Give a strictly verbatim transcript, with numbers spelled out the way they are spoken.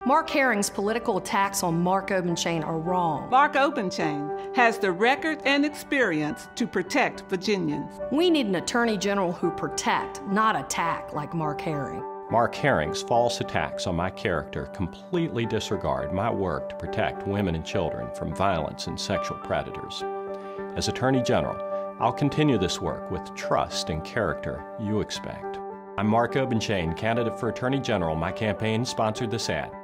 Mark Herring's political attacks on Mark Obenshain are wrong. Mark Obenshain has the record and experience to protect Virginians. We need an attorney general who protect, not attack, like Mark Herring. Mark Herring's false attacks on my character completely disregard my work to protect women and children from violence and sexual predators. As Attorney General, I'll continue this work with trust and character you expect. I'm Mark Obenshain, candidate for Attorney General. My campaign sponsored this ad.